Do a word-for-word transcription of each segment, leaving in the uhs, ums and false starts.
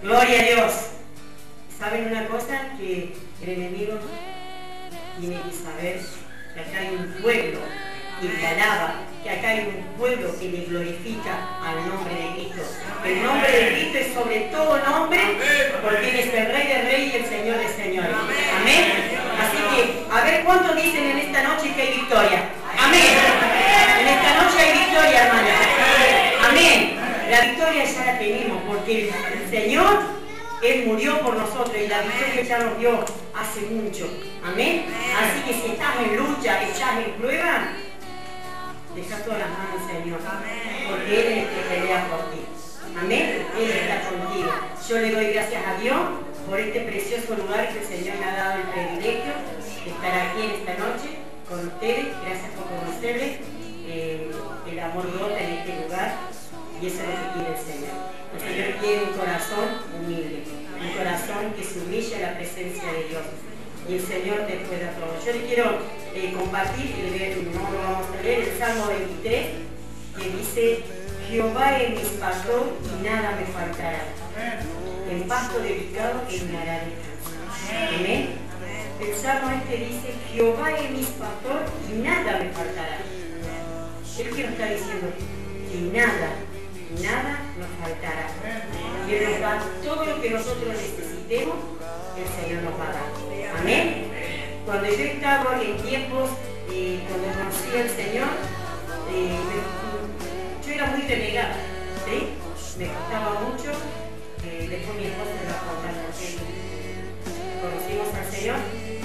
Gloria a Dios. ¿Saben una cosa? Que el enemigo tiene que saber que acá hay un pueblo que te alaba, que acá hay un pueblo que le glorifica al nombre de Cristo. El nombre de Cristo es sobre todo nombre, porque Él es el Rey de Reyes y el Señor de Señores. Amén. Así que, a ver cuántos dicen en esta noche que hay victoria. Amén. En esta noche hay victoria, hermana. Amén. La victoria ya la tenemos, porque el Señor, Él murió por nosotros y la victoria ya nos dio hace mucho. Amén. Así que si estás en lucha, estás en prueba, deja todas las manos, Señor, porque Él es el que pelea por ti. Amén. Él está contigo. Yo le doy gracias a Dios por este precioso lugar que el Señor me ha dado el privilegio de estar aquí en esta noche con ustedes. Gracias por conocerles. Eh, el amor brota en este lugar y eso es lo que quiere el Señor. El Señor quiere un corazón humilde, un corazón que se humilla a la presencia de Dios. Y el Señor te pueda todo. Yo le quiero eh, compartir, y no lo vamos a leer, el Salmo veintitrés, que dice: Jehová es mi pastor y nada me faltará. En pasto delicado Él me hará descansar. Amén. El Salmo este dice: Jehová es mi pastor y nada me faltará. Él que nos está diciendo que nada, nada nos faltará. Y Él nos da todo lo que nosotros necesitemos, el Señor nos va a dar. Amén. Cuando yo estaba en tiempos, eh, cuando conocí al Señor, eh, me, yo era muy renegada, ¿sí? Me costaba mucho. Eh, después mi esposa me va a contar porque conocimos al Señor.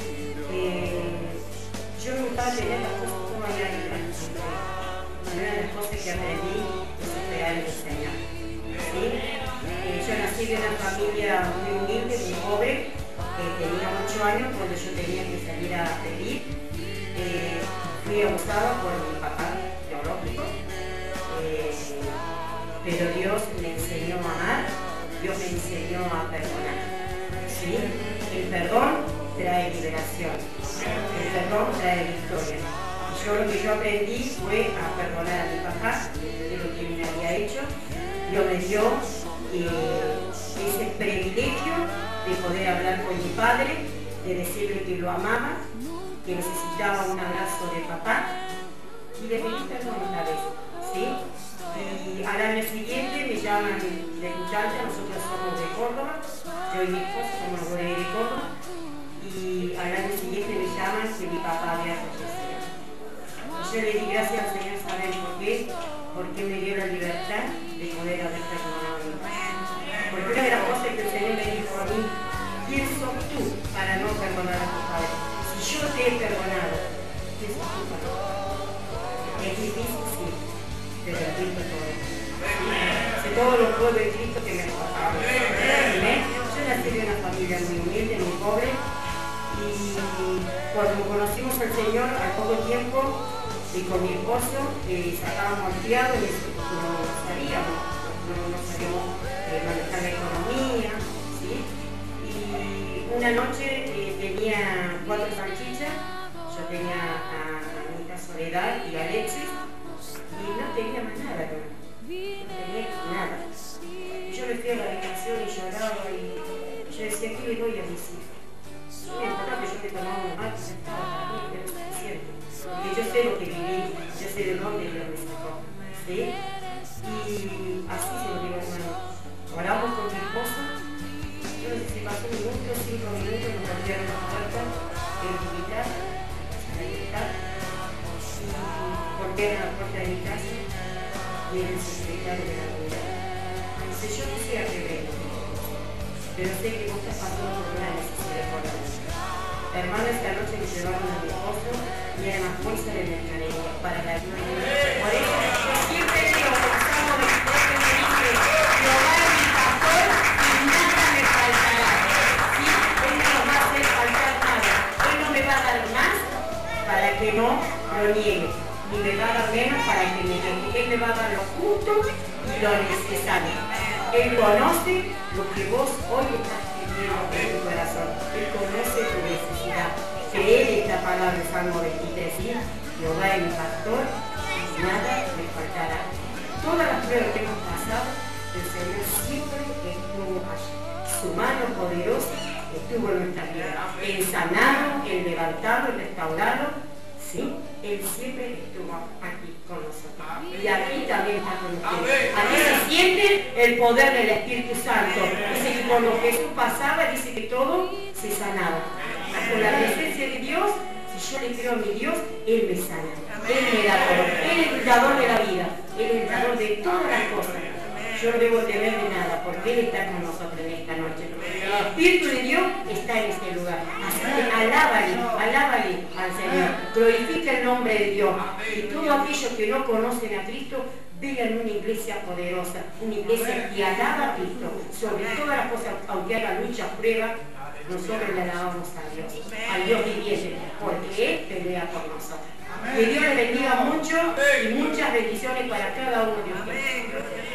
Eh, yo me gustaba tener las cosas como había en una de las cosas que aprendí es esperar en el Señor. ¿Sí? Eh, yo nací de una familia muy humilde, muy pobre. Eh, tenía ocho años cuando yo tenía que salir a pedir. Eh, fui abusada por mi papá biológico, eh, pero Dios me enseñó a amar, Dios me enseñó a perdonar. ¿Sí? El perdón trae liberación, el perdón trae victoria. Y yo lo que yo aprendí fue a perdonar a mi papá de lo que me había hecho. Dios me dio eh, ese privilegio de poder hablar con mi padre, de decirle que lo amaba, que necesitaba un abrazo de papá y de pedir perdón una vez, ¿sí? Y al año siguiente me llaman de muchacha, nosotros somos de Córdoba, yo y mi esposo somos de Córdoba, y al año siguiente me llaman que mi papá había fallecido. Yo le di gracias al Señor, ¿saben por qué? Porque me dio la libertad de poder haber perdonado a mi padre. Porque una de las cosas que el Señor me dijo a mí: ¿quién sos tú para no perdonar a tu padre? Si yo te he perdonado, ¿quién sos tú para no? Es difícil, sí, pero el Cristo todo. Sé todo lo puedo de Cristo que me pasaba. Yo nací de una familia muy humilde, muy pobre, y cuando conocimos al Señor al poco tiempo, y con mi esposo eh, sacábamos el fiado y no sabíamos, no, no sabíamos eh, manejar la economía, ¿sí? Y una noche eh, tenía cuatro salchichas, yo tenía a, a mi hija Soledad y a Alexis, y no tenía más nada, no, no tenía nada. Yo me fui a la habitación y lloraba y yo decía: ¿qué le doy a mis hijos? Yo me acordaba que yo me tomaba un mate y estaba para mí, pero es suficiente. Porque yo sé lo que viví, yo sé de dónde Dios me sacó, ¿sí? Y así se lo digo, hermano. Oramos con mi esposo, yo no sé si pasó un minuto, cinco minutos, nos abrieron la puerta, el militar, la militar, y golpearon la puerta de mi casa y era el secretario de la unidad. Dice: yo no sé a qué vengo, pero sé que vos estás pasando por una necesidad por la vida. Hermano, esta noche me llevaron a mi esposo y era una fuerza de mercadería para la ayuda de Dios. Por eso yo siempre digo, pensamos de que me dice: Jehová es mi pastor y nada me faltará. ¿Sí? Él no nos va a hacer faltar nada. Él no me va a dar más para que no lo niegue, ni me va a dar menos para que me niegue. Él me va a dar lo justo y lo necesario. Él conoce lo que vos hoy estás pidiendo en tu corazón. Él conoce tu necesidad. Creer esta palabra del Salmo veintitrés, ¿sí? Jehová es mi pastor y nada me faltará. Todas las pruebas que hemos pasado, el Señor siempre estuvo allí. su mano poderosa estuvo en nuestra vida, en sanarlo, en levantarlo, en restaurarlo. Sí, Él siempre estuvo aquí con nosotros. Y aquí también está con ustedes. Aquí se siente el poder del Espíritu Santo. Dice que cuando Jesús pasaba, dice que todo se sanaba. Con la presencia de Dios, si yo le creo a mi Dios, Él me sana. Él me da todo. Él es el dador de la vida. Él es el dador de todas las cosas. Yo no debo temer de nada, porque Él está con nosotros en esta noche. El Espíritu de Dios está en este lugar. Así que alábale, alábale al Señor. Glorifica el nombre de Dios. Y todos aquellos que no conocen a Cristo, vean una iglesia poderosa, una iglesia que alaba a Cristo. Sobre todas las cosas, aunque haya lucha, prueba, nosotros le alabamos a Dios, al Dios viviente, porque Él pelea por nosotros. Que Dios les bendiga mucho y muchas bendiciones para cada uno de ustedes.